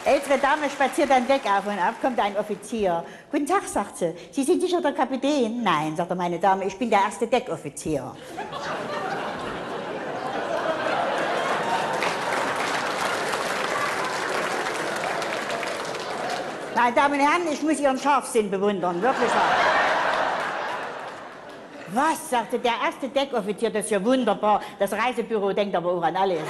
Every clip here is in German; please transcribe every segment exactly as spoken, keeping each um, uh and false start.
Ältere Dame spaziert ein Deck auf und ab, kommt ein Offizier. Guten Tag, sagt sie. Sie sind sicher der Kapitän? Nein, sagt er, meine Dame, ich bin der erste Deckoffizier. Meine Damen und Herren, ich muss Ihren Scharfsinn bewundern, wirklich wahr. Was, sagte der erste Deckoffizier, das ist ja wunderbar. Das Reisebüro denkt aber auch an alles.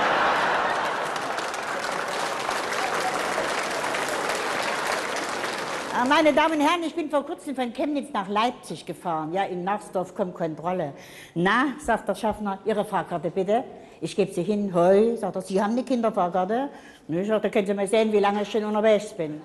Meine Damen und Herren, ich bin vor kurzem von Chemnitz nach Leipzig gefahren. Ja, in Narsdorf kommt Kontrolle. Na, sagt der Schaffner, Ihre Fahrkarte bitte. Ich gebe sie hin. Hoi, sagt er, Sie haben eine Kinderfahrkarte? Ne, sagt er, können Sie mal sehen, wie lange ich schon unterwegs bin.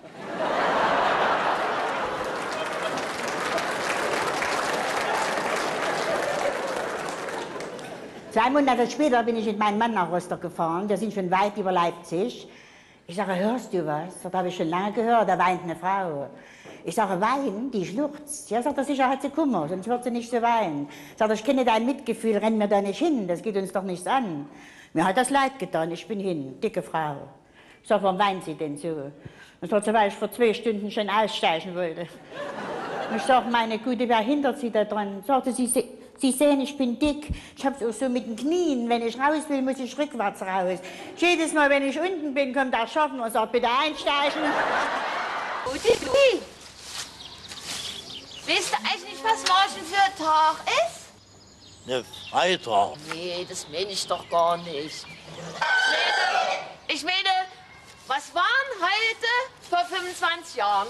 Zwei Monate später bin ich mit meinem Mann nach Rostock gefahren. Wir sind schon weit über Leipzig. Ich sage, hörst du was? Das habe ich schon lange gehört, da weint eine Frau. Ich sage, weinen? Die schluchzt. Ja, sagt er, sicher hat sie Kummer, sonst wird sie nicht so weinen. Sagt er, ich kenne dein Mitgefühl, renn mir da nicht hin, das geht uns doch nichts an. Mir hat das leid getan, ich bin hin, dicke Frau. Ich sage, warum weint sie denn so? Und sagt sie, weil ich vor zwei Stunden schon aussteigen wollte. Und ich sage, meine Gute, wer hindert sie da dran? Sagte sie, Sie sehen, ich bin dick. Ich hab's auch so mit den Knien. Wenn ich raus will, muss ich rückwärts raus. Jedes Mal, wenn ich unten bin, kommt der Schaffner und sagt, bitte einsteigen. Uti, Uti. Weißt du eigentlich, was morgen für ein Tag ist? Ne, Freitag. Nee, das meine ich doch gar nicht. Ich meine, ich meine, was waren heute vor fünfundzwanzig Jahren?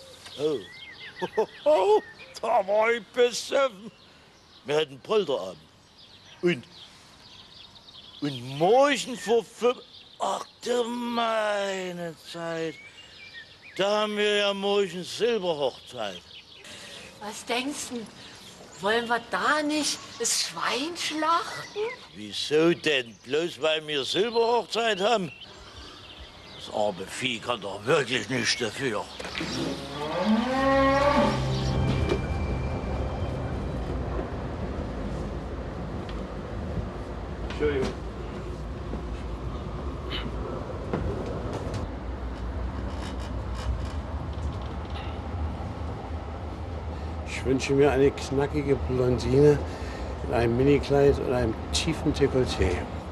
Oh, da war ich besoffen. Wir hatten Polterabend. Und, und morgen vor fünf... Ach, du meine Zeit. Da haben wir ja morgen Silberhochzeit. Was denkst du? Wollen wir da nicht das Schwein schlachten? Wieso denn? Bloß weil wir Silberhochzeit haben? Das arme Vieh kann doch wirklich nichts dafür. Entschuldigung. Ich wünsche mir eine knackige Blondine in einem Minikleid und einem tiefen Dekolleté.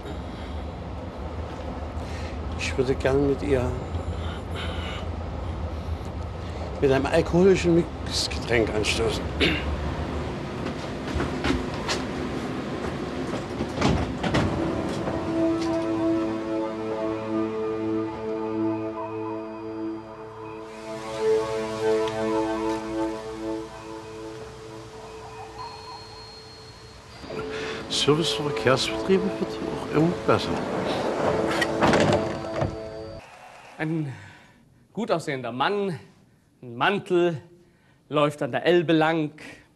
Ich würde gern mit ihr mit einem alkoholischen Mixgetränk anstoßen. Service für Verkehrsbetriebe wird auch immer besser. Ein gut aussehender Mann, ein Mantel, läuft an der Elbe lang,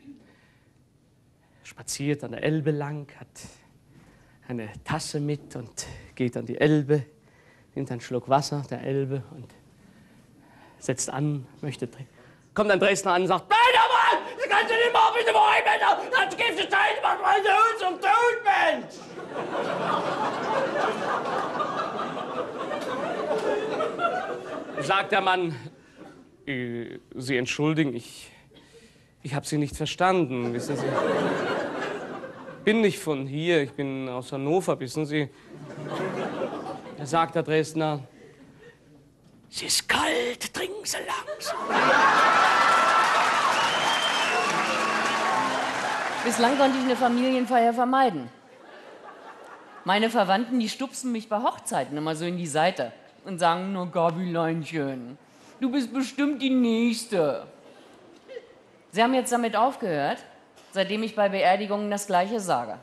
spaziert an der Elbe lang, hat eine Tasse mit und geht an die Elbe, nimmt einen Schluck Wasser der Elbe und setzt an, möchte trinken. Kommt ein Dresdner an und sagt, nein, Mann, Sie können Sie nicht machen, bitte mal, dann gibt es Zeit, was man so zum Tod, Mensch! Sagt der Mann, äh, Sie entschuldigen, ich, ich habe Sie nicht verstanden, wissen Sie. Bin nicht von hier, ich bin aus Hannover, wissen Sie. Da sagt der Dresdner, es ist kalt, trinken Sie langsam. Bislang konnte ich eine Familienfeier vermeiden. Meine Verwandten, die stupsen mich bei Hochzeiten immer so in die Seite und sagen nur, Gabileinchen, du bist bestimmt die Nächste. Sie haben jetzt damit aufgehört, seitdem ich bei Beerdigungen das Gleiche sage.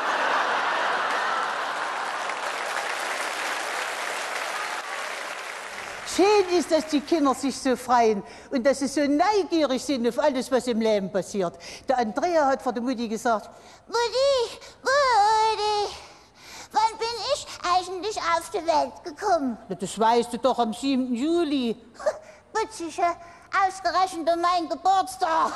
Schön ist, dass die Kinder sich so freuen und dass sie so neugierig sind auf alles, was im Leben passiert. Der Andrea hat vor der Mutti gesagt, Mutti, Mutti, wann bin ich eigentlich auf die Welt gekommen? Das weißt du doch am siebten Juli. Putzige, ausgerechnet um meinen Geburtstag.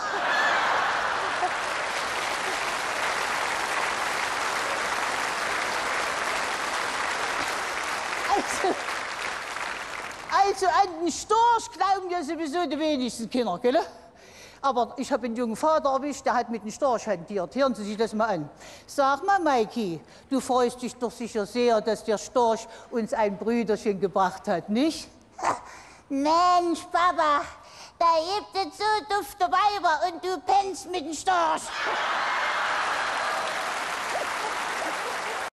Also, Also an den Storch glauben ja sowieso die wenigsten Kinder, gell? Aber ich habe einen jungen Vater erwischt, der hat mit dem Storch hantiert. Hören Sie sich das mal an. Sag mal, Maiki, du freust dich doch sicher sehr, dass der Storch uns ein Brüderchen gebracht hat, nicht? Mensch, Papa, da gibt es so dufte Weiber und du pennst mit dem Storch.